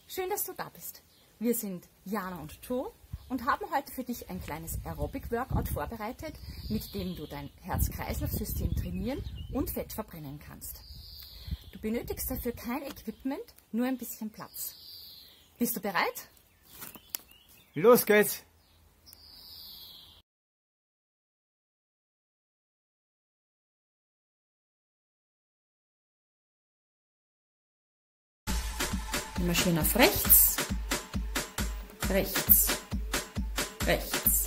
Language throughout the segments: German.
Schön, dass du da bist. Wir sind Jana und Joe und haben heute für dich ein kleines Aerobic-Workout vorbereitet, mit dem du dein Herz-Kreislauf-System trainieren und Fett verbrennen kannst. Du benötigst dafür kein Equipment, nur ein bisschen Platz. Bist du bereit? Los geht's! Wir marschieren auf rechts, rechts, rechts.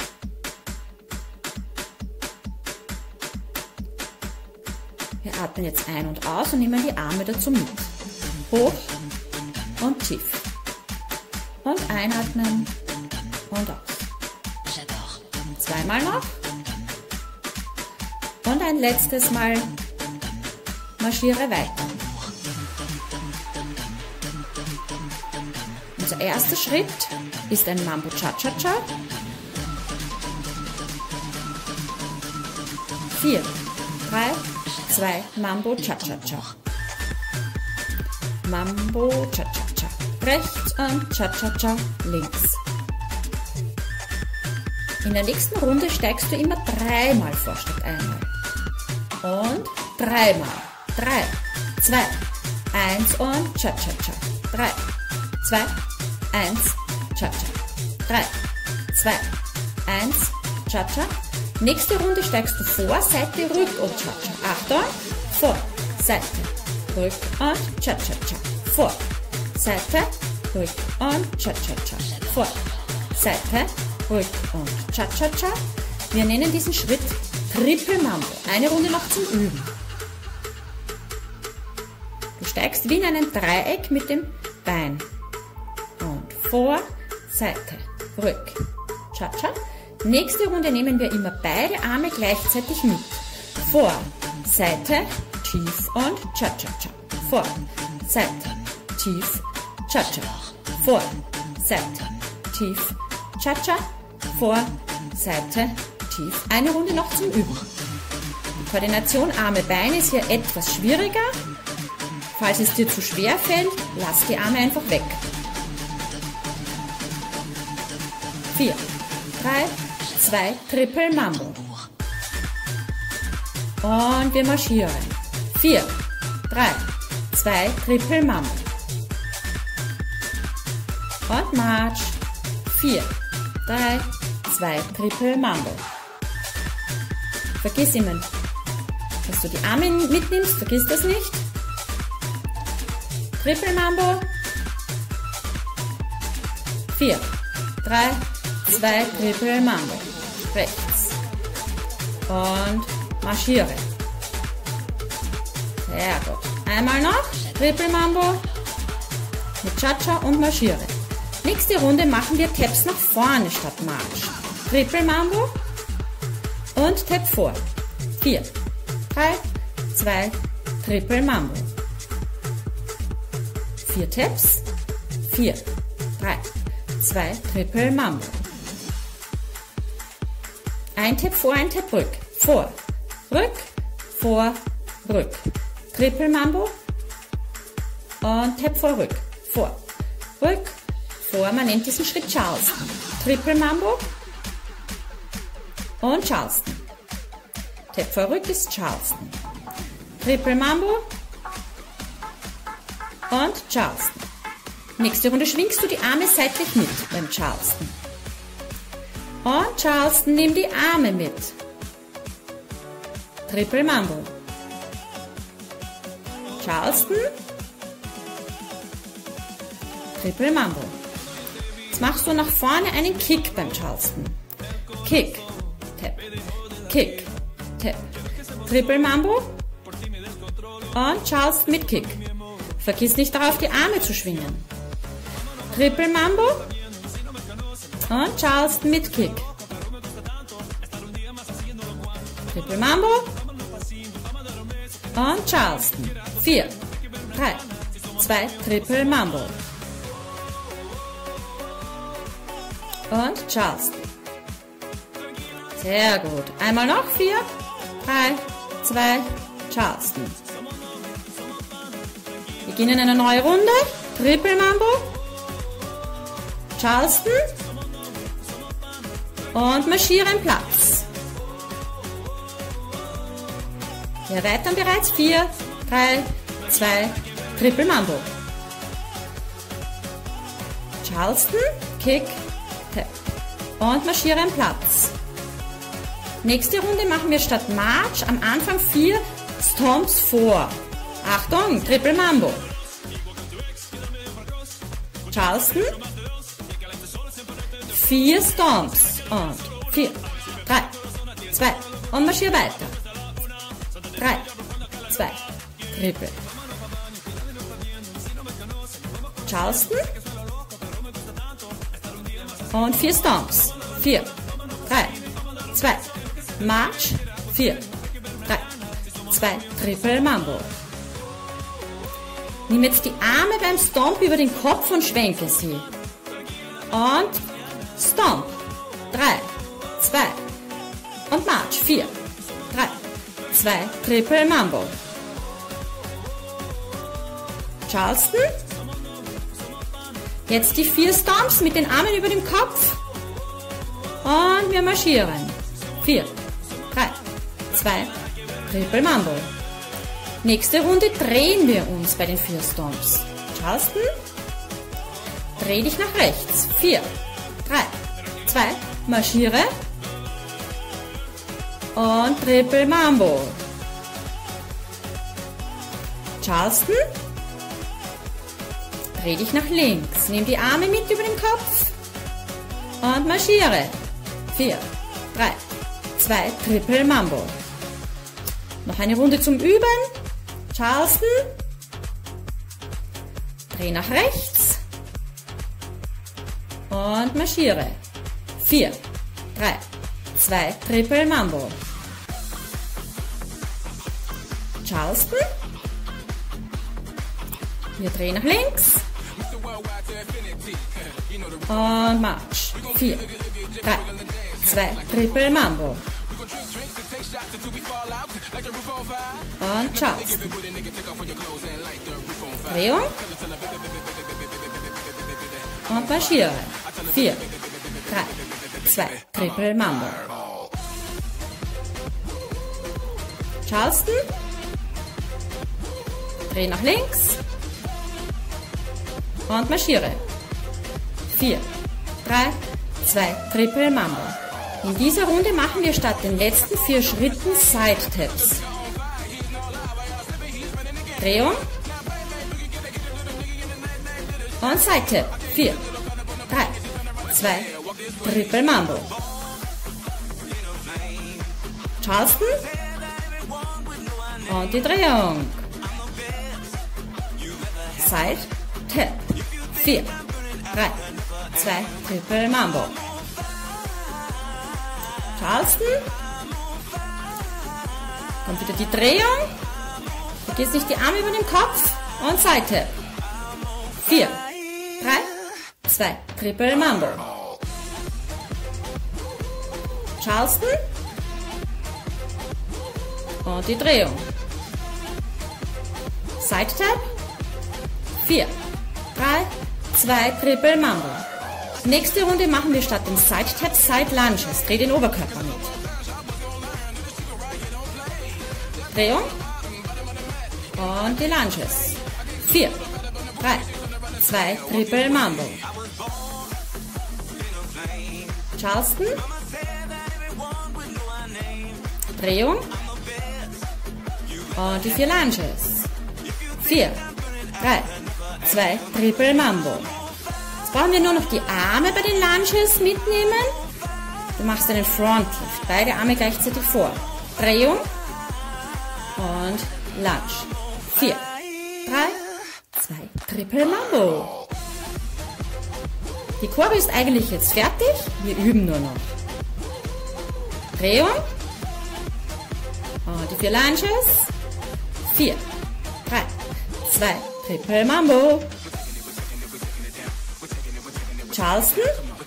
Wir atmen jetzt ein und aus und nehmen die Arme dazu mit. Hoch und tief. Und einatmen und aus. Zweimal noch. Und ein letztes Mal marschiere weiter. Unser erster Schritt ist ein Mambo Cha-Cha-Cha. 4, 3, 2, Mambo Cha-Cha-Cha. Mambo Cha-Cha-Cha. Rechts und Cha-Cha-Cha links. In der nächsten Runde steigst du immer dreimal vor statt einmal. Und dreimal. 3, 2, 1 und Cha-Cha-Cha. 3, 2, 1, Cha-Cha. 3, 2, 1, Cha-Cha. Nächste Runde steigst du vor, Seite, Rück und Cha-Cha. Achtung, vor, Seite, Rück und Cha-Cha-Cha. Vor, Seite, Rück und Cha-Cha-Cha. Vor, Seite, Rück und Cha-Cha-Cha. Wir nennen diesen Schritt Triple Mambo. Eine Runde noch zum Üben. Du steigst wie in einem Dreieck mit dem Bein. Und vor, Seite, Rück, Cha-Cha. Nächste Runde nehmen wir immer beide Arme gleichzeitig mit. Vor, Seite, tief und Cha-Cha-Cha. Vor, Seite, tief, Cha-Cha. Vor, Seite, tief, Cha-Cha. Vor, Seite, tief. Eine Runde noch zum Üben. Die Koordination Arme-Beine ist hier etwas schwieriger. Falls es dir zu schwer fällt, lass die Arme einfach weg. 4, 3, 2, Triple Mambo. Und wir marschieren. 4, 3, 2, Triple Mambo. Und Marsch. 4, 3, 2, Triple Mambo. Vergiss immer, dass du die Arme mitnimmst, vergiss das nicht. Triple Mambo. 4, 3, 2, Triple Mambo. Rechts. Und marschiere. Sehr gut. Einmal noch. Triple Mambo. Mit Cha-Cha und marschiere. Nächste Runde machen wir Taps nach vorne statt Marsch. Triple Mambo. Und Tap vor. 4, 3, 2, Triple Mambo. 4 Taps. 4, 3, 2, Triple Mambo. Ein Tap vor, ein Tap rück. Vor, rück, vor, rück. Triple Mambo. Und Tap vor, rück. Vor, rück, vor. Man nennt diesen Schritt Charleston. Triple Mambo. Und Charleston. Tap vor, rück ist Charleston. Triple Mambo. Und Charleston. Nächste Runde schwingst du die Arme seitlich mit beim Charleston. Und Charleston, nimm die Arme mit. Triple Mambo. Charleston. Triple Mambo. Jetzt machst du nach vorne einen Kick beim Charleston. Kick, Tap, Kick, Tap. Triple Mambo. Und Charleston mit Kick. Vergiss nicht darauf, die Arme zu schwingen. Triple Mambo. Und Charleston mit Kick. Triple Mambo. Und Charleston. 4, 3, 2, Triple Mambo. Und Charleston. Sehr gut. Einmal noch. 4, 3, 2, Charleston. Wir beginnen eine neue Runde. Triple Mambo. Charleston. Und marschieren Platz. Wir erweitern bereits. 4, 3, 2, Triple Mambo. Charleston, Kick, Tap. Und marschieren Platz. Nächste Runde machen wir statt March am Anfang 4 Stomps vor. Achtung, Triple Mambo. Charleston. 4 Stomps. Und 4, 3, 2. Und marschier weiter. 3, 2, Triple. Charleston. Und 4 Stomps. 4, 3, 2. March. 4, 3, 2. Triple Mambo. Nimm jetzt die Arme beim Stomp über den Kopf und schwenke sie. Und Stomp. 3, 2. Und March. 4, 3, 2. Triple Mambo. Charleston. Jetzt die 4 Stomps mit den Armen über dem Kopf. Und wir marschieren. 4, 3, 2, Triple Mambo. Nächste Runde drehen wir uns bei den 4 Stomps. Charleston. Dreh dich nach rechts. 4, 3, 2, marschiere. Und Triple Mambo. Charleston. Dreh dich nach links. Nimm die Arme mit über den Kopf. Und marschiere. 4, 3, 2, Triple Mambo. Noch eine Runde zum Üben. Charleston. Dreh nach rechts. Und marschiere. 4, 3, 2, Triple Mambo. Charleston. Wir drehen nach links. Und March. 4, 3, 2, Triple Mambo. Und Charleston. Drehung. Und marschiere. 4, 3, 2, Triple Mambo. Charleston. Dreh nach links. Und marschiere. 4, 3, 2, Triple Mambo. In dieser Runde machen wir statt den letzten 4 Schritten Side-Taps. Drehung. Und Side-Tap. 4, 3, 2, Triple Mambo. Charleston. Und die Drehung. Side-Tap. 4, 3, 2, Triple Mambo. Charleston. Kommt wieder die Drehung. Vergiss nicht die Arme über den Kopf. Und Side-Tap. 4, 3, 2, Triple Mambo. Charleston. Und die Drehung. Side-Tap. 4, 3, 2, Triple Mambo. Nächste Runde machen wir statt dem Side-Tap Side-Lunges. Dreh den Oberkörper mit. Drehung. Und die Lunges. 4, 3, 2, Triple Mambo. Charleston. Drehung. Und die 4 Lunges. 4, 3, 2, Triple Mambo. Jetzt brauchen wir nur noch die Arme bei den Lunges mitnehmen. Du machst einen Front Lift. Beide Arme gleichzeitig vor. Drehung. Und Lunge. 4, 3, 2, Triple Mambo. Die Kurve ist eigentlich jetzt fertig. Wir üben nur noch. Drehung. Und die 4 Lunges. 4, 3, 2, Triple Mambo. Charleston.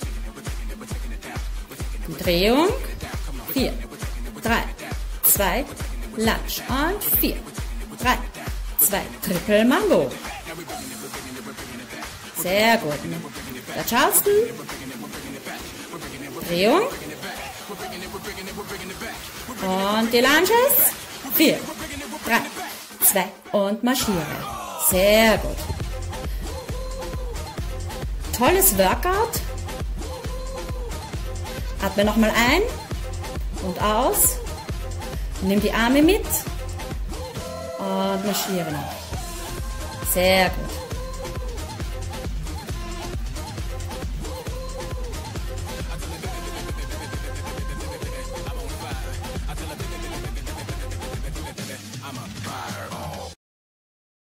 Die Drehung. 4, 3, 2, Lunge. Und 4, 3, 2, Triple Mambo. Sehr gut. Der Charleston. Drehung. Und die Lunges. 4, 3, 2 und marschiere. Sehr gut. Tolles Workout. Atme nochmal ein und aus. Nimm die Arme mit und marschiere noch. Sehr gut.